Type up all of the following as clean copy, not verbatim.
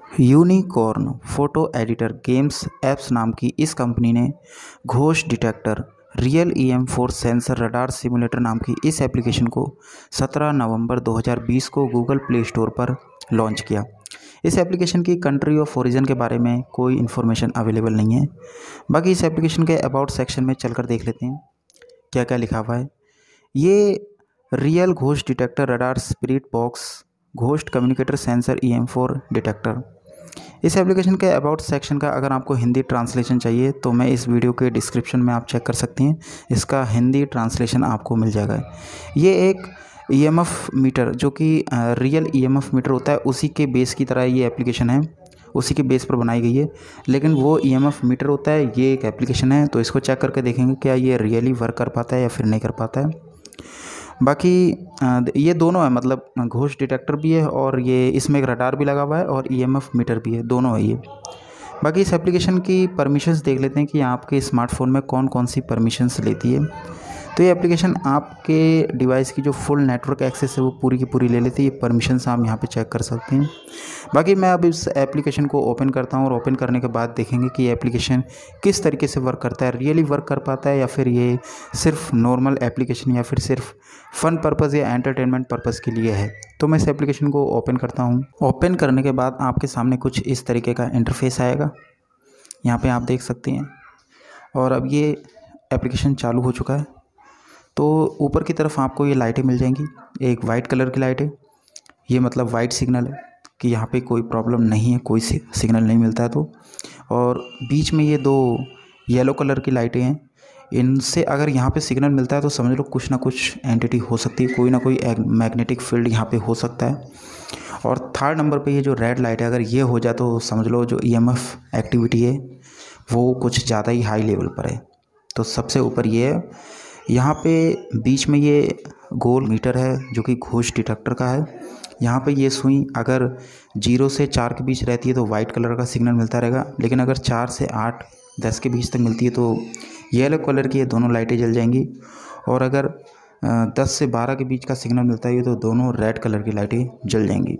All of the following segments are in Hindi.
Unicorn photo editor games apps नाम की इस कंपनी ने घोष detector real EM4 sensor radar simulator नाम की इस एप्लीकेशन को 17 नवंबर 2020 को गूगल प्ले स्टोर पर लॉन्च किया। इस एप्लीकेशन की कंट्री ऑफ ओरिजिन के बारे में कोई इन्फॉर्मेशन अवेलेबल नहीं है। बाकी इस एप्लीकेशन के अबाउट सेक्शन में चलकर देख लेते हैं क्या क्या लिखा हुआ है। ये रियल घोष detector radar spirit box ghost communicator sensor EM4 detector. इस एप्लीकेशन के अबाउट सेक्शन का अगर आपको हिंदी ट्रांसलेशन चाहिए तो मैं इस वीडियो के डिस्क्रिप्शन में आप चेक कर सकती हैं, इसका हिंदी ट्रांसलेशन आपको मिल जाएगा। ये एक EMF मीटर जो कि रियल EMF मीटर होता है उसी के बेस की तरह ये एप्लीकेशन है, उसी के बेस पर बनाई गई है, लेकिन वो EMF मीटर होता है, ये एक एप्लीकेशन है। तो इसको चेक करके देखेंगे क्या ये रियली वर्क कर पाता है या फिर नहीं कर पाता है। बाकी ये दोनों है, मतलब घोष डिटेक्टर भी है और ये इसमें एक रडार भी लगा हुआ है और EMF मीटर भी है, दोनों है ये। बाकी इस एप्लीकेशन की परमिशंस देख लेते हैं कि आपके स्मार्टफोन में कौन कौन सी परमिशंस लेती है। तो ये एप्लीकेशन आपके डिवाइस की जो फुल नेटवर्क एक्सेस है वो पूरी की पूरी ले लेती है। ये परमिशंस आप यहाँ पे चेक कर सकते हैं। बाकी मैं अब इस एप्लीकेशन को ओपन करता हूँ और ओपन करने के बाद देखेंगे कि ये एप्लीकेशन किस तरीके से वर्क करता है, रियली वर्क कर पाता है या फिर ये सिर्फ नॉर्मल एप्लीकेशन या फिर सिर्फ फ़न पर्पज़ या एंटरटेनमेंट पर्पज़ के लिए है। तो मैं इस एप्लीकेशन को ओपन करता हूँ। ओपन करने के बाद आपके सामने कुछ इस तरीके का इंटरफेस आएगा, यहाँ पे आप देख सकते हैं। और अब ये एप्लीकेशन चालू हो चुका है। तो ऊपर की तरफ आपको ये लाइटें मिल जाएंगी। एक वाइट कलर की लाइट है, ये मतलब वाइट सिग्नल है कि यहाँ पे कोई प्रॉब्लम नहीं है, कोई सिग्नल नहीं मिलता है तो। और बीच में ये दो येलो कलर की लाइटें हैं, इनसे अगर यहाँ पे सिग्नल मिलता है तो समझ लो कुछ ना कुछ एंटिटी हो सकती है, कोई ना कोई मैग्नेटिक फील्ड यहाँ पे हो सकता है। और थर्ड नंबर पे ये जो रेड लाइट है, अगर ये हो जाए तो समझ लो जो EMF एक्टिविटी है वो कुछ ज़्यादा ही हाई लेवल पर है। तो सबसे ऊपर ये है, यहाँ पे बीच में ये गोल मीटर है जो कि घोष डिटेक्टर का है। यहाँ पे ये सुई अगर 0 से 4 के बीच रहती है तो वाइट कलर का सिग्नल मिलता रहेगा, लेकिन अगर 4 से 8 10 के बीच तक मिलती है तो येलो कलर की ये दोनों लाइटें जल जाएंगी। और अगर 10 से 12 के बीच का सिग्नल मिलता है तो दोनों रेड कलर की लाइटें जल जाएंगी।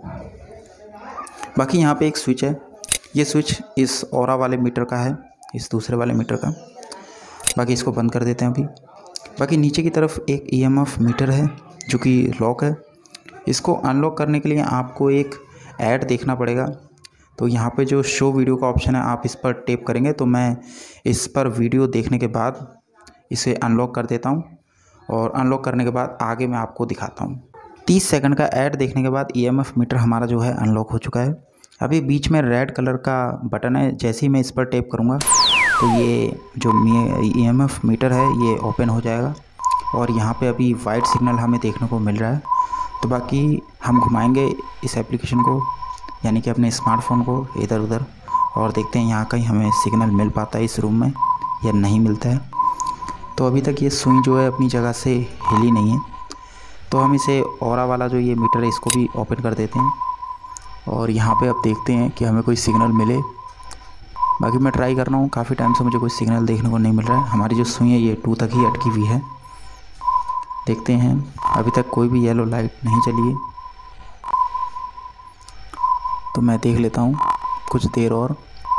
बाकी यहाँ पे एक स्विच है, ये स्विच इस ऑरा वाले मीटर का है, इस दूसरे वाले मीटर का। बाकी इसको बंद कर देते हैं अभी। बाकी नीचे की तरफ एक EMF मीटर है जो कि लॉक है। इसको अनलॉक करने के लिए आपको एक ऐड देखना पड़ेगा। तो यहाँ पे जो शो वीडियो का ऑप्शन है आप इस पर टैप करेंगे तो मैं इस पर वीडियो देखने के बाद इसे अनलॉक कर देता हूँ और अनलॉक करने के बाद आगे मैं आपको दिखाता हूँ। 30 सेकंड का ऐड देखने के बाद EMF मीटर हमारा जो है अनलॉक हो चुका है। अभी बीच में रेड कलर का बटन है, जैसे ही मैं इस पर टैप करूँगा तो ये जो EMF मीटर है ये ओपन हो जाएगा और यहाँ पे अभी वाइट सिग्नल हमें देखने को मिल रहा है। तो बाकी हम घुमाएंगे इस एप्लीकेशन को, यानी कि अपने स्मार्टफोन को इधर उधर, और देखते हैं यहाँ कहीं हमें सिग्नल मिल पाता है इस रूम में या नहीं मिलता है। तो अभी तक ये सुई जो है अपनी जगह से हिली नहीं है। तो हम इसे ऑरा वाला जो ये मीटर है इसको भी ओपन कर देते हैं और यहाँ पे अब देखते हैं कि हमें कोई सिग्नल मिले। बाकी मैं ट्राई कर रहा हूँ, काफ़ी टाइम से मुझे कोई सिग्नल देखने को नहीं मिल रहा है। हमारी जो सुई है ये 2 तक ही अटकी हुई है। देखते हैं, अभी तक कोई भी येलो लाइट नहीं चली है। तो मैं देख लेता हूँ कुछ देर और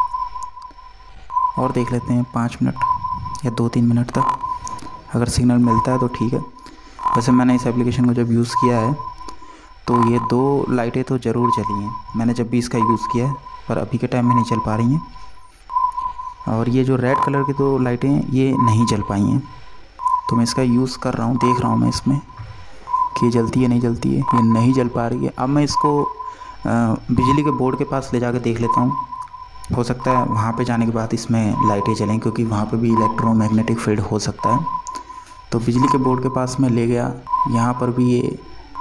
देख लेते हैं, 5 मिनट या 2-3 मिनट तक। अगर सिग्नल मिलता है तो ठीक है। वैसे मैंने इस एप्लीकेशन को जब यूज़ किया है तो ये 2 लाइटें तो ज़रूर चली हैं, मैंने जब भी इसका यूज़ किया है, पर अभी के टाइम में नहीं चल पा रही हैं। और ये जो रेड कलर की 2 लाइटें ये नहीं जल पाई हैं। तो मैं इसका यूज़ कर रहा हूँ, देख रहा हूँ मैं इसमें कि ये जलती है नहीं जलती है। ये नहीं जल पा रही है। अब मैं इसको बिजली के बोर्ड के पास ले जाकर देख लेता हूँ, हो सकता है वहाँ पे जाने के बाद इसमें लाइटें जलें, क्योंकि वहाँ पे भी इलेक्ट्रोमैग्नेटिक फील्ड हो सकता है। तो बिजली के बोर्ड के पास मैं ले गया, यहाँ पर भी ये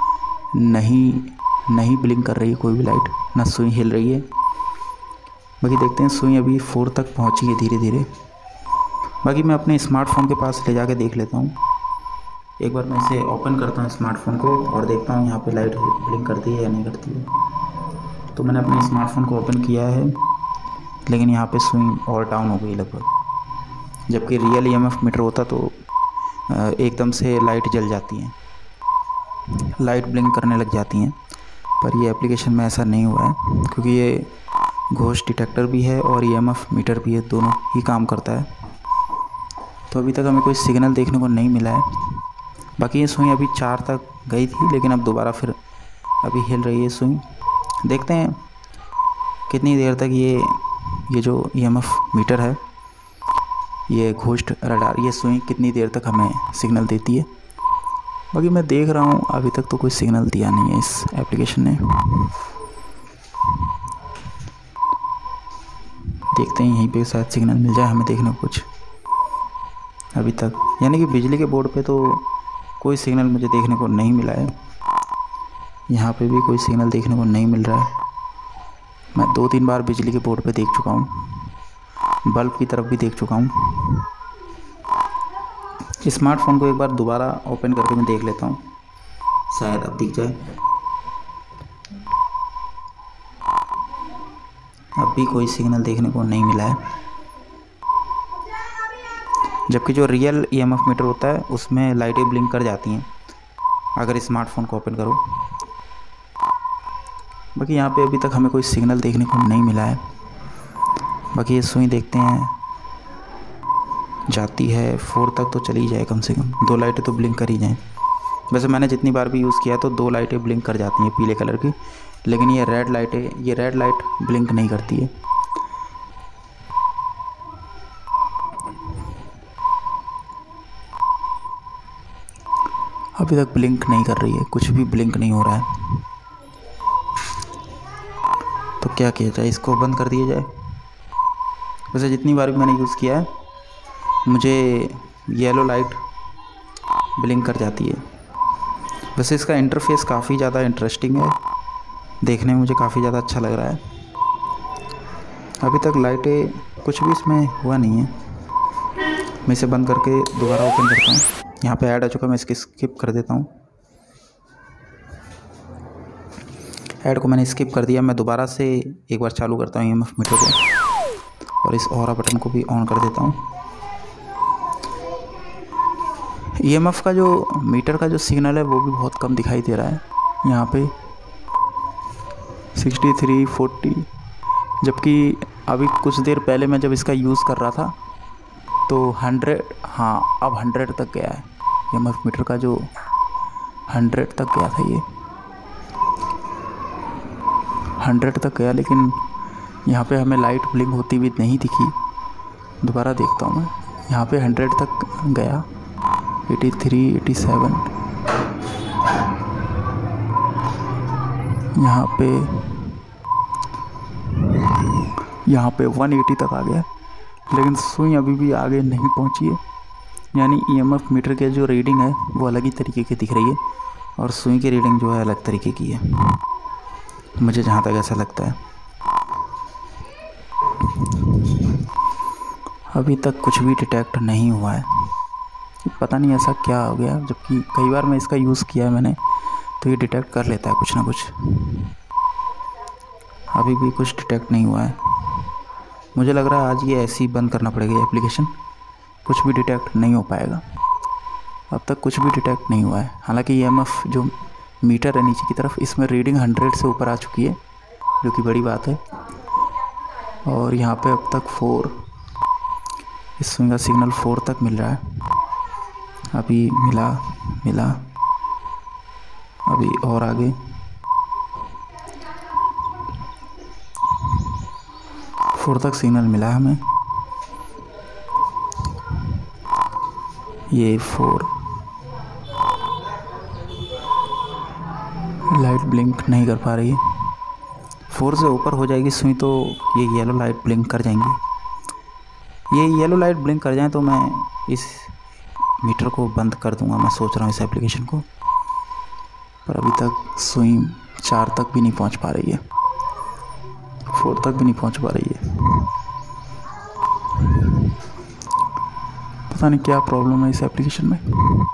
नहीं ब्लिंक कर रही है कोई भी लाइट, ना सुई हिल रही है। बाकी देखते हैं, सुई अभी 4 तक पहुंची है धीरे धीरे। बाकी मैं अपने स्मार्टफोन के पास ले जाके देख लेता हूँ। एक बार मैं इसे ओपन करता हूँ स्मार्टफोन को और देखता हूँ यहाँ पे लाइट ब्लिंक करती है या नहीं करती है। तो मैंने अपने स्मार्टफोन को ओपन किया है, लेकिन यहाँ पे सुई और डाउन हो गई लगभग। जबकि रियल EMF मीटर होता तो एकदम से लाइट जल जाती हैं, लाइट ब्लिंक करने लग जाती हैं। पर ये एप्लीकेशन में ऐसा नहीं हुआ है, क्योंकि ये घोष डिटेक्टर भी है और ईएमएफ मीटर भी है, दोनों ही काम करता है। तो अभी तक हमें कोई सिग्नल देखने को नहीं मिला है। बाकी ये सुई अभी 4 तक गई थी, लेकिन अब दोबारा फिर अभी हिल रही है सुई। देखते हैं कितनी देर तक ये जो ईएमएफ मीटर है, ये घोष रडार, ये सुई कितनी देर तक हमें सिग्नल देती है। बाकी मैं देख रहा हूँ अभी तक तो कोई सिग्नल दिया नहीं है इस एप्लीकेशन ने। देखते हैं यहीं पे शायद सिग्नल मिल जाए हमें देखने को कुछ अभी तक, यानी कि बिजली के बोर्ड पे तो कोई सिग्नल मुझे देखने को नहीं मिला है। यहाँ पे भी कोई सिग्नल देखने को नहीं मिल रहा है। मैं 2-3 बार बिजली के बोर्ड पे देख चुका हूँ, बल्ब की तरफ भी देख चुका हूँ। स्मार्टफोन को एक बार दोबारा ओपन करके मैं देख लेता हूँ, शायद अब दिख जाए। अब भी कोई सिग्नल देखने को नहीं मिला है। जबकि जो रियल ईएमएफ मीटर होता है उसमें लाइटें ब्लिंक कर जाती हैं अगर स्मार्टफोन को ओपन करो। बाकी यहाँ पे अभी तक हमें कोई सिग्नल देखने को नहीं मिला है। बाकी ये सुई देखते हैं, जाती है 4 तक तो चली जाए कम से कम, 2 लाइटें तो ब्लिंक कर ही जाएँ। वैसे मैंने जितनी बार भी यूज़ किया तो 2 लाइटें ब्लिंक कर जाती हैं पीले कलर की, लेकिन ये रेड लाइट ब्लिंक नहीं करती है। अभी तक ब्लिंक नहीं कर रही है, कुछ भी ब्लिंक नहीं हो रहा है। तो क्या किया जाए, इसको बंद कर दिया जाए। वैसे जितनी बार भी मैंने यूज़ किया है मुझे येलो लाइट ब्लिंक कर जाती है। वैसे इसका इंटरफेस काफ़ी ज़्यादा इंटरेस्टिंग है, देखने में मुझे काफ़ी ज़्यादा अच्छा लग रहा है। अभी तक लाइटें कुछ भी इसमें हुआ नहीं है। मैं इसे बंद करके दोबारा ओपन करता हूँ। यहाँ पे ऐड आ चुका, मैं इसकी स्किप कर देता हूँ। ऐड को मैंने स्किप कर दिया। मैं दोबारा से एक बार चालू करता हूँ ईएमएफ मीटर को और इस ऑरा बटन को भी ऑन कर देता हूँ। ईएमएफ का जो मीटर का जो सिग्नल है वो भी बहुत कम दिखाई दे रहा है। यहाँ पे 63, 40, जबकि अभी कुछ देर पहले मैं जब इसका यूज़ कर रहा था तो 100, हाँ अब 100 तक गया है। ईएमएफ मीटर का जो 100 तक गया था, ये 100 तक गया, लेकिन यहाँ पे हमें लाइट ब्लिंक होती हुई नहीं दिखी। दोबारा देखता हूँ मैं, यहाँ पे 100 तक गया, 83, 87, यहाँ पे 180 तक आ गया, लेकिन सुई अभी भी आगे नहीं पहुँची है। यानी ईएमएफ मीटर के जो रीडिंग है वो अलग ही तरीके की दिख रही है और सुई की रीडिंग जो है अलग तरीके की है, मुझे जहाँ तक ऐसा लगता है। अभी तक कुछ भी डिटेक्ट नहीं हुआ है, पता नहीं ऐसा क्या हो गया। जबकि कई बार मैं इसका यूज़ किया है मैंने, तो ये डिटेक्ट कर लेता है कुछ ना कुछ। अभी भी कुछ डिटेक्ट नहीं हुआ है। मुझे लग रहा है आज ये ऐसे ही बंद करना पड़ेगा एप्लीकेशन, कुछ भी डिटेक्ट नहीं हो पाएगा। अब तक कुछ भी डिटेक्ट नहीं हुआ है। हालांकि ईएमएफ जो मीटर है नीचे की तरफ, इसमें रीडिंग 100 से ऊपर आ चुकी है, जो कि बड़ी बात है। और यहाँ पे अब तक 4, इस सुई का सिग्नल 4 तक मिल रहा है। अभी मिला अभी और आगे 4 तक सिग्नल मिला है हमें। ये 4 लाइट ब्लिंक नहीं कर पा रही है। 4 से ऊपर हो जाएगी सुई तो ये येलो लाइट ब्लिंक कर जाएंगी। ये येलो लाइट ब्लिंक कर जाएं तो मैं इस मीटर को बंद कर दूंगा। मैं सोच रहा हूँ इस एप्लीकेशन को, पर अभी तक सुई 4 तक भी नहीं पहुँच पा रही है, 4 तक भी नहीं पहुँच पा रही है। पता नहीं क्या प्रॉब्लम है इस एप्लीकेशन में।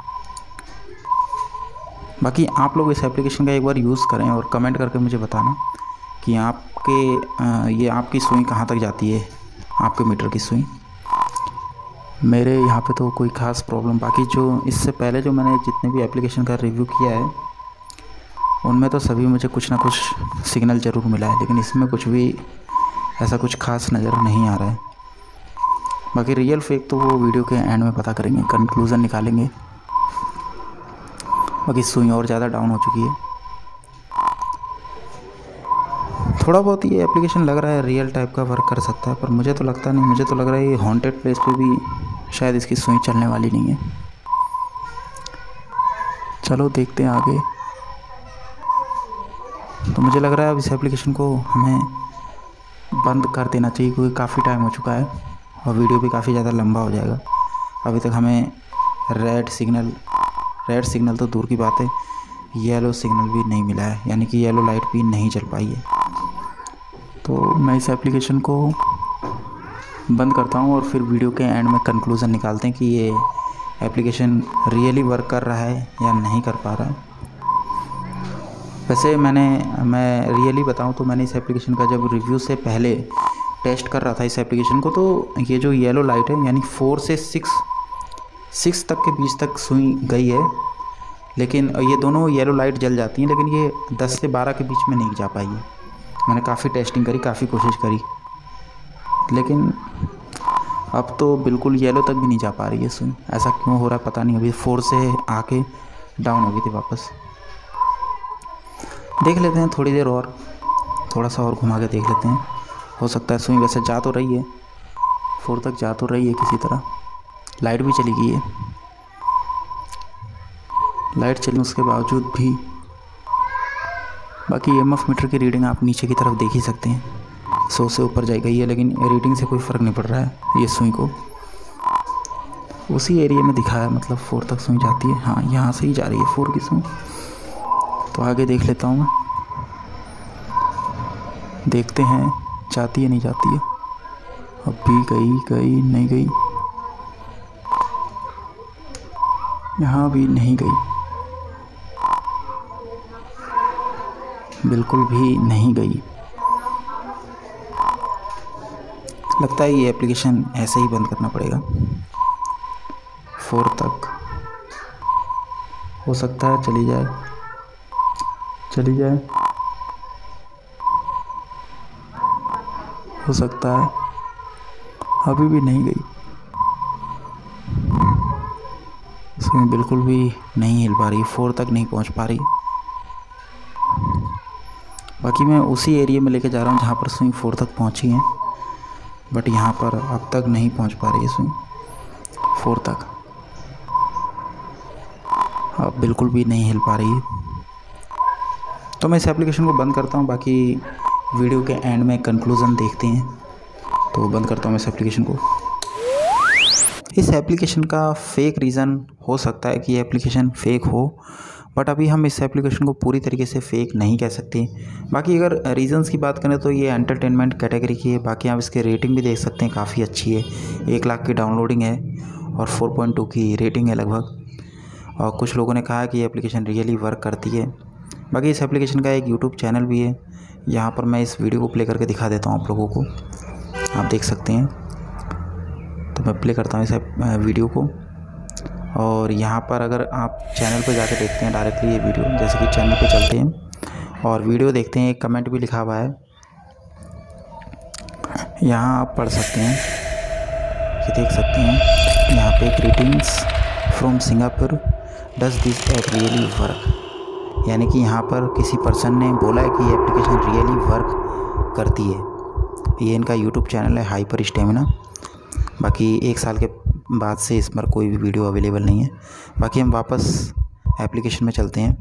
बाकी आप लोग इस एप्लीकेशन का एक बार यूज़ करें और कमेंट करके मुझे बताना कि ये आपकी सुई कहाँ तक जाती है, आपके मीटर की सुई। मेरे यहाँ पे तो कोई ख़ास प्रॉब्लम, बाकी जो इससे पहले जो मैंने जितने भी एप्लीकेशन का रिव्यू किया है उनमें तो सभी मुझे कुछ ना कुछ सिग्नल ज़रूर मिला है, लेकिन इसमें कुछ भी ऐसा कुछ खास नज़र नहीं आ रहा है। बाकी रियल फेक तो वो वीडियो के एंड में पता करेंगे, कंक्लूज़न निकालेंगे। बाकी सुई और ज़्यादा डाउन हो चुकी है। थोड़ा बहुत ये एप्लीकेशन लग रहा है रियल टाइप का वर्क कर सकता है, पर मुझे तो लगता नहीं। मुझे तो लग रहा है ये हॉन्टेड प्लेस पे भी शायद इसकी सुई चलने वाली नहीं है। चलो देखते हैं आगे। तो मुझे लग रहा है अब इस एप्लीकेशन को हमें बंद कर देना चाहिए, क्योंकि काफ़ी टाइम हो चुका है और वीडियो भी काफ़ी ज़्यादा लंबा हो जाएगा। अभी तक हमें रेड सिग्नल तो दूर की बात है, येलो सिग्नल भी नहीं मिला है, यानी कि येलो लाइट भी नहीं चल पाई है। तो मैं इस एप्लीकेशन को बंद करता हूँ और फिर वीडियो के एंड में कंक्लूज़न निकालते हैं कि ये एप्लीकेशन रियली वर्क कर रहा है या नहीं कर पा रहा है। वैसे मैं रियली बताऊँ तो मैंने इस एप्लीकेशन का जब रिव्यू से पहले टेस्ट कर रहा था इस एप्लीकेशन को, तो ये जो येलो लाइट है यानी 4 से 6 तक के बीच तक सुई गई है, लेकिन ये दोनों येलो लाइट जल जाती हैं, लेकिन ये 10 से 12 के बीच में नहीं जा पाई है। मैंने काफ़ी टेस्टिंग करी, काफ़ी कोशिश करी, लेकिन अब तो बिल्कुल येलो तक भी नहीं जा पा रही है सुई। ऐसा क्यों हो रहा है पता नहीं। अभी 4 से आके डाउन हो गई थी वापस। देख लेते हैं थोड़ी देर और, थोड़ा सा और घुमा के देख लेते हैं। हो सकता है सुई वैसे जा तो रही है, 4 तक जा तो रही है किसी तरह। लाइट भी चली गई है, लाइट चली उसके बावजूद भी। बाकी EMF मीटर की रीडिंग आप नीचे की तरफ देख ही सकते हैं, 100 से ऊपर जा गई है, लेकिन रीडिंग से कोई फ़र्क नहीं पड़ रहा है। ये सुई को उसी एरिया में दिखाया, मतलब 4 तक सुई जाती है। हाँ, यहाँ से ही जा रही है 4 की सुई। तो आगे देख लेता हूँ मैं, देखते हैं जाती है नहीं जाती है। अब भी गई नहीं गई, यहाँ भी नहीं गई, बिल्कुल भी नहीं गई। लगता है ये एप्लीकेशन ऐसे ही बंद करना पड़ेगा। 4 तक हो सकता है चली जाए, हो सकता है अभी भी नहीं गई। इसमें बिल्कुल भी नहीं हिल पा रही, 4 तक नहीं पहुंच पा रही। बाकी मैं उसी एरिया में लेके जा रहा हूँ जहाँ पर सुई 4 तक पहुँची है, बट यहाँ पर अब तक नहीं पहुँच पा रही है सुई 4 तक। अब बिल्कुल भी नहीं हिल पा रही है। तो मैं इस एप्लीकेशन को बंद करता हूँ, बाकी वीडियो के एंड में कंक्लूज़न देखते हैं। तो बंद करता हूँ मैं इस एप्लीकेशन को। इस एप्लीकेशन का फेक रीज़न हो सकता है कि ये एप्लीकेशन फ़ेक हो, बट अभी हम इस एप्लीकेशन को पूरी तरीके से फ़ेक नहीं कह सकते। बाकी अगर रीज़न्स की बात करें तो ये एंटरटेनमेंट कैटेगरी की है। बाकी आप इसके रेटिंग भी देख सकते हैं, काफ़ी अच्छी है। 1 लाख की डाउनलोडिंग है और 4.2 की रेटिंग है लगभग। और कुछ लोगों ने कहा कि ये एप्लीकेशन रियली वर्क करती है। बाकी इस एप्लीकेशन का एक यूट्यूब चैनल भी है, यहाँ पर मैं इस वीडियो को प्ले करके दिखा देता हूँ आप लोगों को, आप देख सकते हैं। तो मैं प्ले करता हूँ इस वीडियो को, और यहाँ पर अगर आप चैनल पर जाकर देखते हैं डायरेक्टली ये वीडियो, जैसे कि चैनल पे चलते हैं और वीडियो देखते हैं, एक कमेंट भी लिखा हुआ है, यहाँ आप पढ़ सकते हैं, ये देख सकते हैं यहाँ पे greetings from Singapore, does this app really work. यानी कि यहाँ पर किसी पर्सन ने बोला है कि ये एप्लीकेशन रियली वर्क करती है। ये इनका यूट्यूब चैनल है हाइपर स्टेमिना। बाकी 1 साल के बाद से इस पर कोई भी वीडियो अवेलेबल नहीं है। बाकी हम वापस एप्लीकेशन में चलते हैं।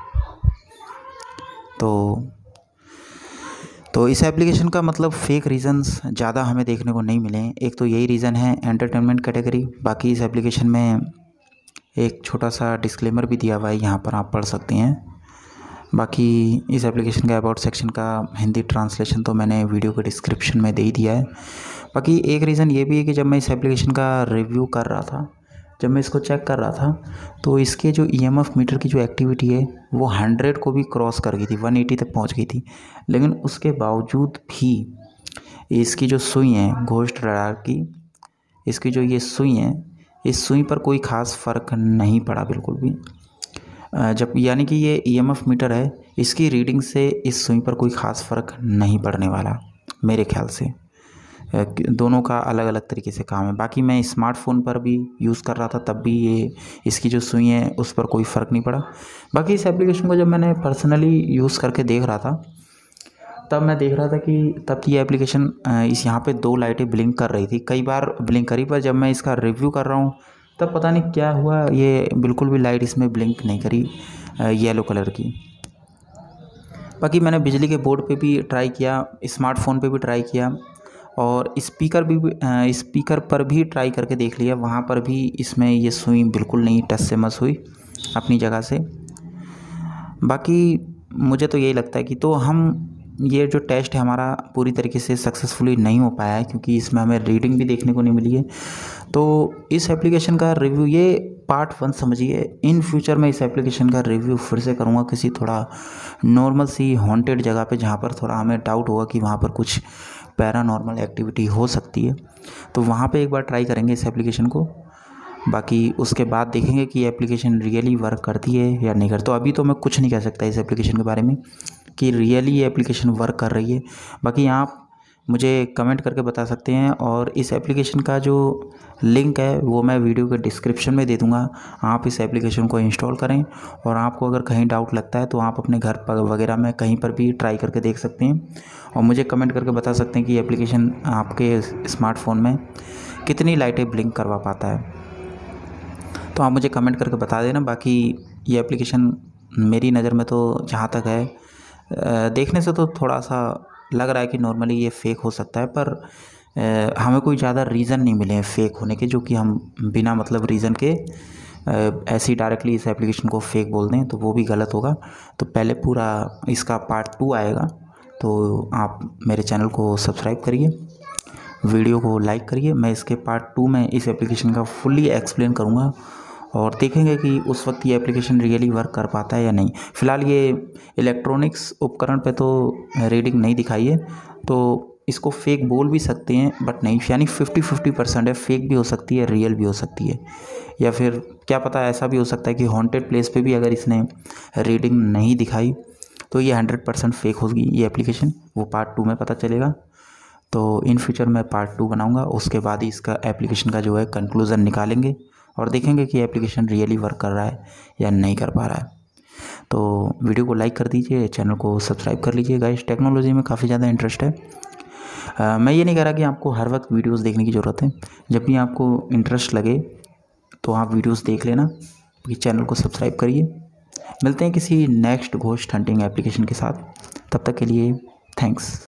तो इस एप्लीकेशन का मतलब फ़ेक रीज़न्स ज़्यादा हमें देखने को नहीं मिले हैं। एक तो यही रीज़न है एंटरटेनमेंट कैटेगरी। बाकी इस एप्लीकेशन में एक छोटा सा डिस्क्लेमर भी दिया हुआ है, यहाँ पर आप पढ़ सकते हैं। बाकी इस एप्लीकेशन का अबाउट सेक्शन का हिंदी ट्रांसलेशन तो मैंने वीडियो के डिस्क्रिप्शन में दे ही दिया है। बाकी एक रीज़न ये भी है कि जब मैं इस एप्लीकेशन का रिव्यू कर रहा था, जब मैं इसको चेक कर रहा था, तो इसके जो EMF मीटर की जो एक्टिविटी है वो 100 को भी क्रॉस कर गई थी, 180 तक पहुंच गई थी। लेकिन उसके बावजूद भी इसकी जो सुई है घोस्ट रडार की, इसकी जो ये सुई है, इस सुई पर कोई ख़ास फ़र्क नहीं पड़ा बिल्कुल भी। जब यानी कि ये EMF मीटर है, इसकी रीडिंग से इस सुई पर कोई ख़ास फ़र्क नहीं पड़ने वाला। मेरे ख्याल से दोनों का अलग अलग तरीके से काम है। बाकी मैं स्मार्टफ़ोन पर भी यूज़ कर रहा था, तब भी ये इसकी जो सुई है उस पर कोई फ़र्क नहीं पड़ा। बाकी इस एप्लीकेशन को जब मैंने पर्सनली यूज़ करके देख रहा था, तब मैं देख रहा था कि तब ये एप्लीकेशन इस यहाँ पे 2 लाइटें ब्लिंक कर रही थी, कई बार ब्लिंक करी, पर जब मैं इसका रिव्यू कर रहा हूँ तब पता नहीं क्या हुआ, ये बिल्कुल भी लाइट इसमें ब्लिंक नहीं करी येलो कलर की। बाकी मैंने बिजली के बोर्ड पे भी ट्राई किया, स्मार्टफ़ोन पे भी ट्राई किया और स्पीकर पर भी ट्राई करके देख लिया, वहाँ पर भी इसमें ये सुई बिल्कुल नहीं टच से मस हुई अपनी जगह से। बाकी मुझे तो यही लगता है कि तो हम ये जो टेस्ट है हमारा पूरी तरीके से सक्सेसफुली नहीं हो पाया है, क्योंकि इसमें हमें रीडिंग भी देखने को नहीं मिली है। तो इस एप्लीकेशन का रिव्यू ये पार्ट 1 समझिए। इन फ्यूचर में इस एप्लीकेशन का रिव्यू फिर से करूँगा किसी थोड़ा नॉर्मल सी हॉन्टेड जगह पे, जहाँ पर थोड़ा हमें डाउट होगा कि वहाँ पर कुछ पैरानॉर्मल एक्टिविटी हो सकती है, तो वहाँ पे एक बार ट्राई करेंगे इस एप्लीकेशन को। बाकी उसके बाद देखेंगे कि एप्लीकेशन रियली वर्क करती है या नहीं करती। तो अभी तो मैं कुछ नहीं कह सकता इस एप्लीकेशन के बारे में कि रियली ये एप्लीकेशन वर्क कर रही है। बाकी आप मुझे कमेंट करके बता सकते हैं, और इस एप्लीकेशन का जो लिंक है वो मैं वीडियो के डिस्क्रिप्शन में दे दूँगा। आप इस एप्लीकेशन को इंस्टॉल करें, और आपको अगर कहीं डाउट लगता है तो आप अपने घर पर वगैरह में कहीं पर भी ट्राई करके देख सकते हैं, और मुझे कमेंट करके बता सकते हैं कि एप्लीकेशन आपके स्मार्टफ़ोन में कितनी लाइटें ब्लिंक करवा पाता है। तो आप मुझे कमेंट करके बता देना। बाकी ये एप्लीकेशन मेरी नज़र में तो जहाँ तक है, देखने से तो थोड़ा सा लग रहा है कि नॉर्मली ये फ़ेक हो सकता है, पर हमें कोई ज़्यादा रीज़न नहीं मिले हैं फ़ेक होने के, जो कि हम बिना मतलब रीज़न के ऐसे ही डायरेक्टली इस एप्लीकेशन को फ़ेक बोल दें तो वो भी गलत होगा। तो पहले पूरा इसका पार्ट 2 आएगा, तो आप मेरे चैनल को सब्सक्राइब करिए, वीडियो को लाइक करिए। मैं इसके पार्ट 2 में इस एप्लीकेशन का फुल्ली एक्सप्लेन करूँगा, और देखेंगे कि उस वक्त ये एप्लीकेशन रियली वर्क कर पाता है या नहीं। फ़िलहाल ये इलेक्ट्रॉनिक्स उपकरण पे तो रीडिंग नहीं दिखाई है, तो इसको फ़ेक बोल भी सकते हैं, बट नहीं, यानी 50-50% है, फ़ेक भी हो सकती है, रियल भी हो सकती है, या फिर क्या पता ऐसा भी हो सकता है कि हॉन्टेड प्लेस पे भी अगर इसने रीडिंग नहीं दिखाई तो ये 100% फ़ेक होगी ये एप्लीकेशन। वो पार्ट 2 में पता चलेगा। तो इन फ्यूचर मैं पार्ट 2 बनाऊँगा, उसके बाद ही इसका एप्लीकेशन का जो है कंक्लूज़न निकालेंगे और देखेंगे कि एप्लीकेशन रियली वर्क कर रहा है या नहीं कर पा रहा है। तो वीडियो को लाइक कर दीजिए, चैनल को सब्सक्राइब कर लीजिए गाइस। टेक्नोलॉजी में काफ़ी ज़्यादा इंटरेस्ट है। मैं ये नहीं कह रहा कि आपको हर वक्त वीडियोस देखने की ज़रूरत है, जब भी आपको इंटरेस्ट लगे तो आप वीडियोस देख लेना। चैनल को सब्सक्राइब करिए। मिलते हैं किसी नेक्स्ट घोस्ट हंटिंग एप्लीकेशन के साथ, तब तक के लिए थैंक्स।